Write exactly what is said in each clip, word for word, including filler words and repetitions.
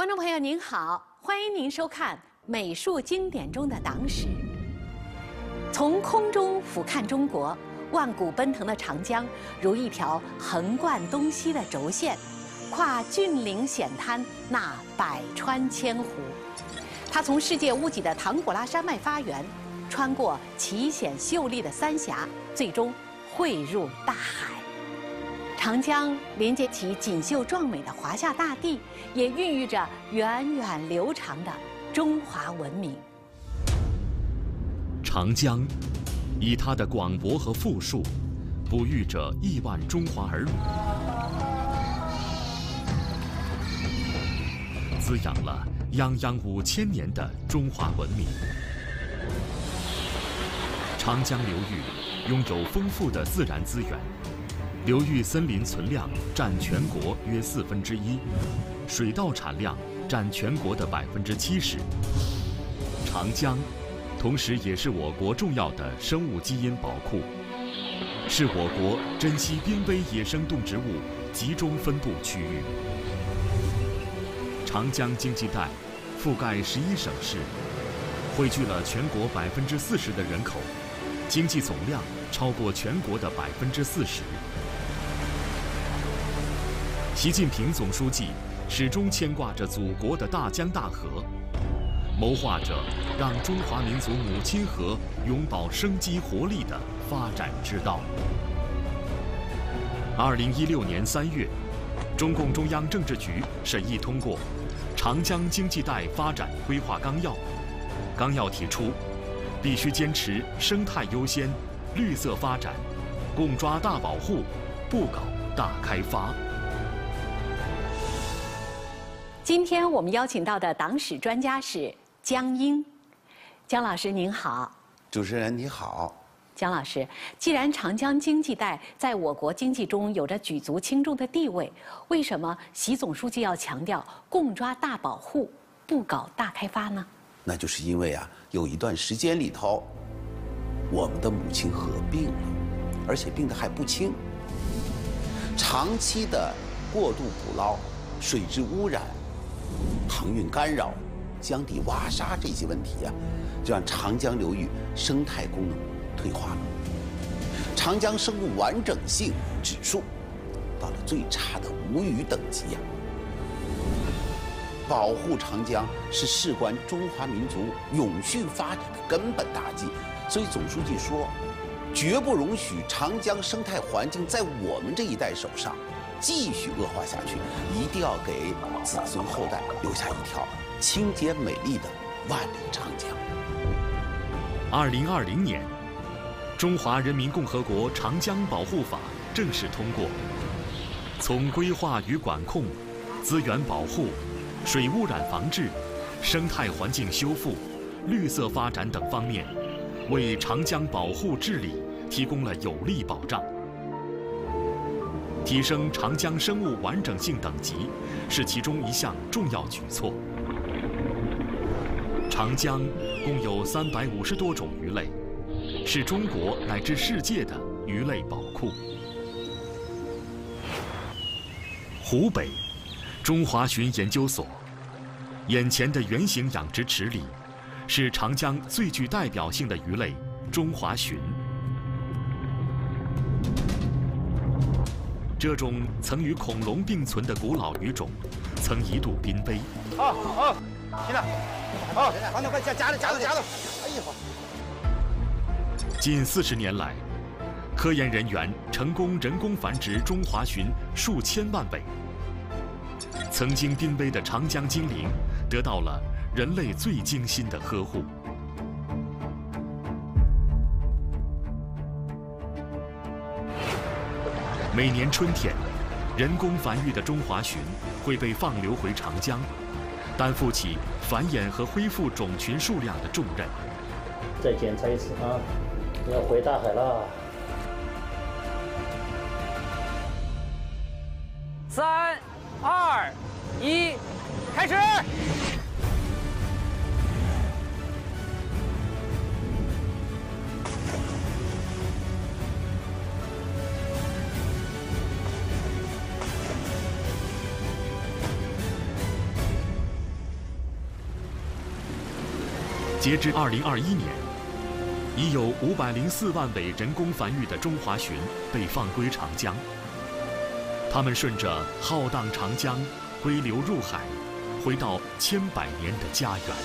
观众朋友您好，欢迎您收看美术经典中的党史。从空中俯瞰中国，万古奔腾的长江如一条横贯东西的轴线，跨峻岭险滩，纳百川千湖。它从世界屋脊的唐古拉山脉发源，穿过奇险秀丽的三峡，最终汇入大海。 长江连接起锦绣壮美的华夏大地，也孕育着源远流长的中华文明。 长江，以它的广博和富庶，哺育着亿万中华儿女，滋养了泱泱五千年的中华文明。长江流域拥有丰富的自然资源。 流域森林存量占全国约四分之一，水稻产量占全国的百分之七十。长江，同时也是我国重要的生物基因宝库，是我国珍稀濒危野生动植物集中分布区域。长江经济带覆盖十一省市，汇聚了全国百分之四十的人口，经济总量超过全国的百分之四十。 习近平总书记始终牵挂着祖国的大江大河，谋划着让中华民族母亲河永葆生机活力的发展之道。二零一六年三月，中共中央政治局审议通过《长江经济带发展规划纲要》，纲要提出，必须坚持生态优先、绿色发展，共抓大保护，不搞大开发。 今天我们邀请到的党史专家是江英，江老师您好。 主持人你好。 江老师，既然长江经济带在我国经济中有着举足轻重的地位，为什么习总书记要强调共抓大保护，不搞大开发呢？ 那就是因为啊，有一段时间里头，我们的母亲河病了，而且病得还不轻。长期的过度捕捞、水质污染。 航运干扰、江底挖沙这些问题啊，就让长江流域生态功能退化了。长江生物完整性指数到了最差的无语等级呀、啊。保护长江是事关中华民族永续发展的根本大计，所以总书记说，绝不容许长江生态环境在我们这一代手上。 继续恶化下去，一定要给子孙后代留下一条清洁美丽的万里长江。 二零二零年，《中华人民共和国长江保护法》正式通过，从规划与管控、资源保护、水污染防治、生态环境修复、绿色发展等方面，为长江保护治理提供了有力保障。 提升长江生物完整性等级是其中一项重要举措。长江共有三百五十多种鱼类，是中国乃至世界的鱼类宝库。湖北中华鲟研究所，眼前的圆形养殖池里，是长江最具代表性的鱼类中华鲟。 这种曾与恐龙并存的古老鱼种，曾一度濒危。 啊啊，行了，好，快点，快夹夹着夹着夹着，哎呦！ 近四十年来，科研人员成功人工繁殖中华鲟数千万尾。曾经濒危的长江精灵，得到了人类最精心的呵护。 每年春天，人工繁育的中华鲟会被放流回长江，担负起繁衍和恢复种群数量的重任。 再检查一次啊，要回大海了。 三、二、一，开始！ 截至二零二一年，已有五百零四万尾人工繁育的中华鲟被放归长江。它们顺着浩荡长江归流入海，回到千百年的家园。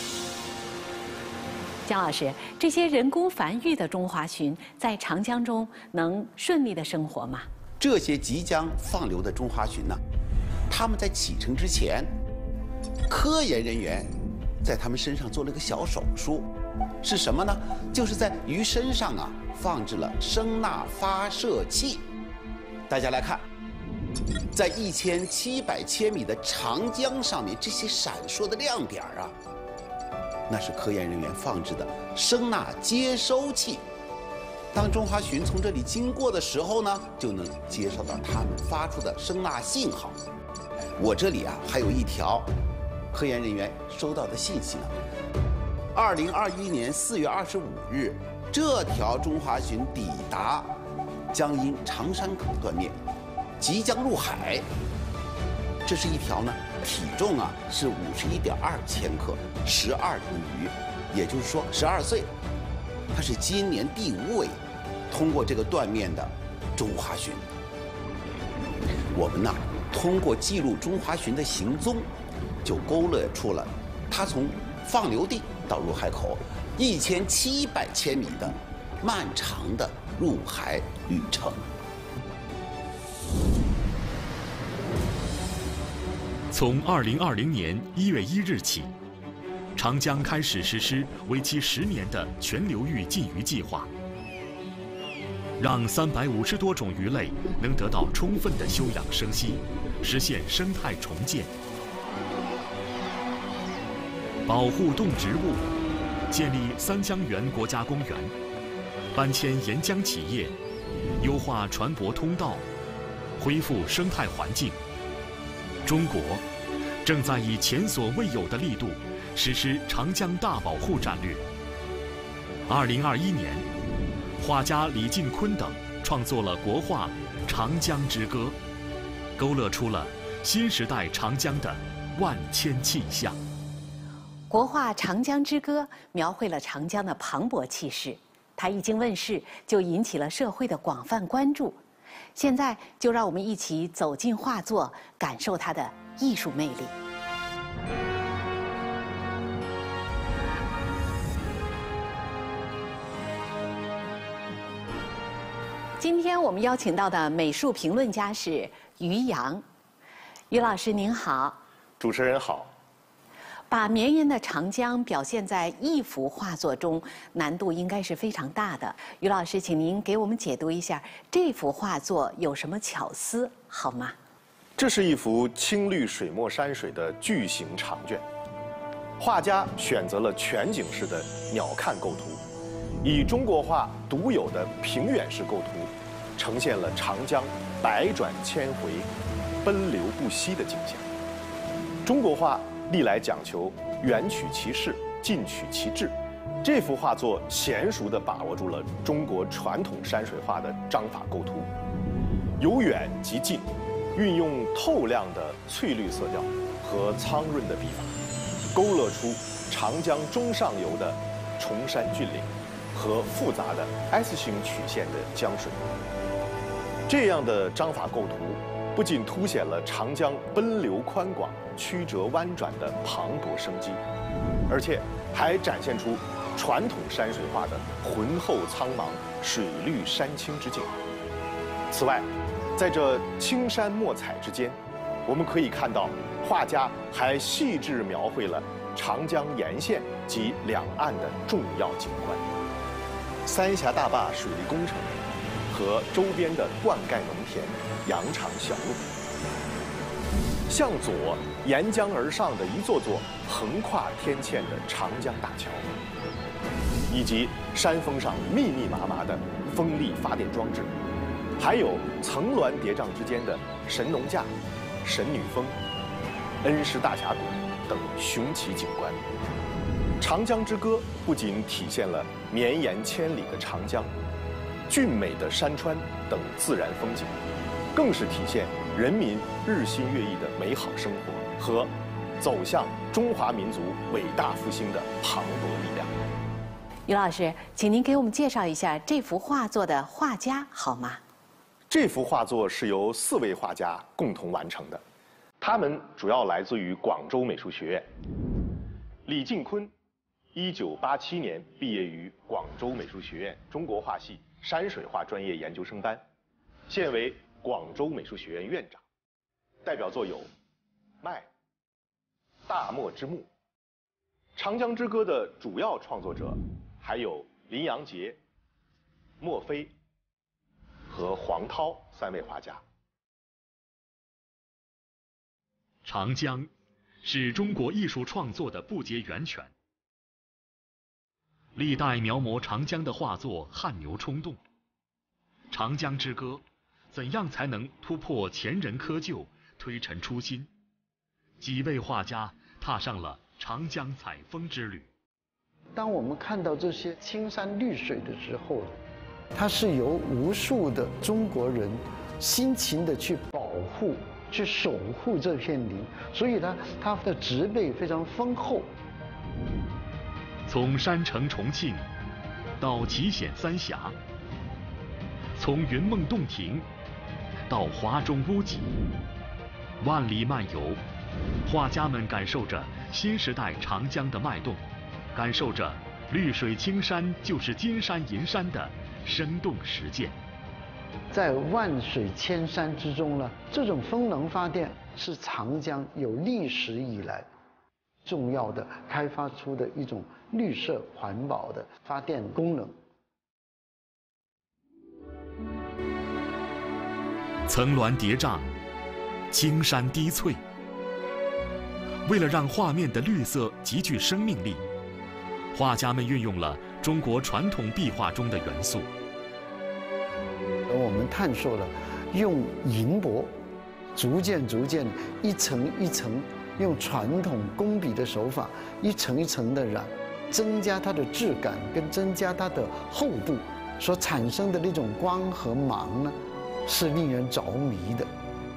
姜老师，这些人工繁育的中华鲟在长江中能顺利的生活吗？ 这些即将放流的中华鲟呢，它们在启程之前，科研人员在它们身上做了一个小手术，是什么呢？就是在鱼身上啊放置了声呐发射器。大家来看，在一千七百千米的长江上面，这些闪烁的亮点啊，那是科研人员放置的声呐接收器。当中华鲟从这里经过的时候呢，就能接收到它们发出的声呐信号。我这里啊还有一条科研人员收到的信息呢。二零二一年四月二十五日，这条中华鲟抵达江阴长山口断面，即将入海。这是一条呢，体重啊是五十一点二千克，十二吨鱼，也就是说十二岁。它是今年第五尾通过这个断面的中华鲟。我们呢，通过记录中华鲟的行踪，就勾勒出了它从放流地到入海口一千七百千米的漫长的入海旅程。 从二零二零年一月一日起，长江开始实施为期十年的全流域禁渔计划，让三百五十多种鱼类能得到充分的休养生息，实现生态重建。保护动植物，建立三江源国家公园，搬迁沿江企业，优化船舶通道，恢复生态环境。中国正在以前所未有的力度实施长江大保护战略。二零二一年，画家李进坤等创作了国画《长江之歌》，勾勒出了新时代长江的万千气象。 国画《长江之歌》描绘了长江的磅礴气势，它一经问世就引起了社会的广泛关注。现在就让我们一起走进画作，感受它的艺术魅力。今天我们邀请到的美术评论家是于洋。于老师您好。 主持人好。 把绵延的长江表现在一幅画作中，难度应该是非常大的。于老师，请您给我们解读一下这幅画作有什么巧思，好吗？ 这是一幅青绿水墨山水的巨型长卷，画家选择了全景式的鸟瞰构图，以中国画独有的平远式构图，呈现了长江百转千回、奔流不息的景象。中国画历来讲求远取其势，近取其志。这幅画作娴熟地把握住了中国传统山水画的章法构图，由远及近，运用透亮的翠绿色调和苍润的笔法，勾勒出长江中上游的崇山峻岭和复杂的 S 型曲线的江水。这样的章法构图不仅凸显了长江奔流宽广、曲折弯转的磅礴生机，而且还展现出传统山水画的浑厚苍茫、水绿山青之境。此外，在这青山墨彩之间，我们可以看到画家还细致描绘了长江沿线及两岸的重要景观，三峡大坝水利工程和周边的灌溉农田、羊肠小路。向左沿江而上的一座座横跨天堑的长江大桥，以及山峰上密密麻麻的风力发电装置，还有层峦叠嶂之间的神农架、神女峰、恩施大峡谷等雄奇景观。长江之歌不仅体现了绵延千里的长江、俊美的山川等自然风景，更是体现人民日新月异的美好生活和走向中华民族伟大复兴的磅礴力量。 于老师，请您给我们介绍一下这幅画作的画家好吗？ 这幅画作是由四位画家共同完成的，他们主要来自于广州美术学院。李进坤，一九八七年毕业于广州美术学院中国画系山水画专业研究生班，现为广州美术学院院长。代表作有《麦》《大漠之墓》。《长江之歌》的主要创作者还有林阳杰、莫非和黄涛三位画家。 长江是中国艺术创作的不竭源泉。历代描摹长江的画作汗牛充栋。《长江之歌》怎样才能突破前人窠臼，推陈出新？几位画家踏上了长江采风之旅。 当我们看到这些青山绿水的时候，它是由无数的中国人辛勤的去保护、去守护这片林，所以呢，它的植被非常丰厚。 从山城重庆到奇险三峡，从云梦洞庭到华中屋脊，万里漫游，画家们感受着新时代长江的脉动，感受着绿水青山就是金山银山的生动实践。 在万水千山之中呢，这种风能发电是长江有历史以来重要的开发出的一种绿色环保的发电功能。 层峦叠嶂，青山低翠。为了让画面的绿色极具生命力，画家们运用了中国传统壁画中的元素。 我们探索了用银箔逐渐逐渐一层一层用传统工笔的手法一层一层的染，增加它的质感跟增加它的厚度，所产生的那种光和芒呢，是令人着迷的。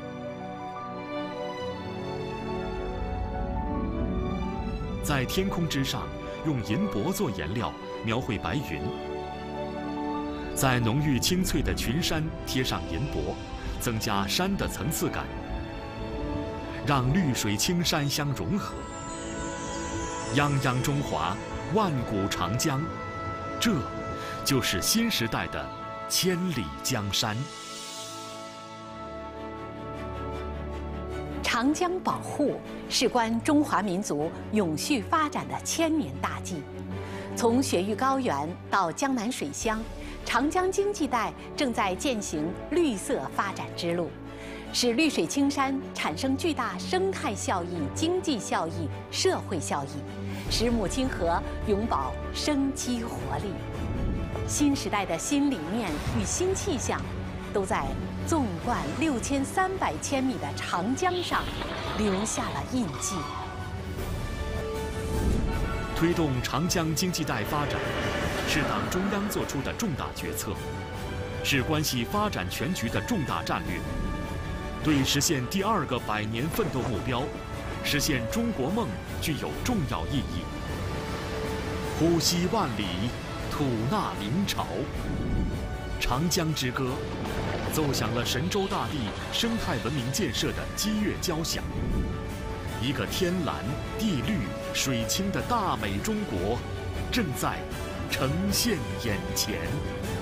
在天空之上用银箔做颜料描绘白云，在浓郁青翠的群山贴上银箔，增加山的层次感，让绿水青山相融合。泱泱中华，万古长江，这就是新时代的千里江山。 长江保护事关中华民族永续发展的千年大计。从雪域高原到江南水乡，长江经济带正在践行绿色发展之路，使绿水青山产生巨大生态效益、经济效益、社会效益，使母亲河永葆生机活力。新时代的新理念与新气象，都在纵贯六千三百千米的长江上留下了印记。 推动长江经济带发展，是党中央作出的重大决策，是关系发展全局的重大战略，对实现第二个百年奋斗目标，实现中国梦具有重要意义。呼吸万里，吐纳明朝，长江之歌奏响了神州大地生态文明建设的激越交响。一个天蓝地绿水清的大美中国正在呈现眼前。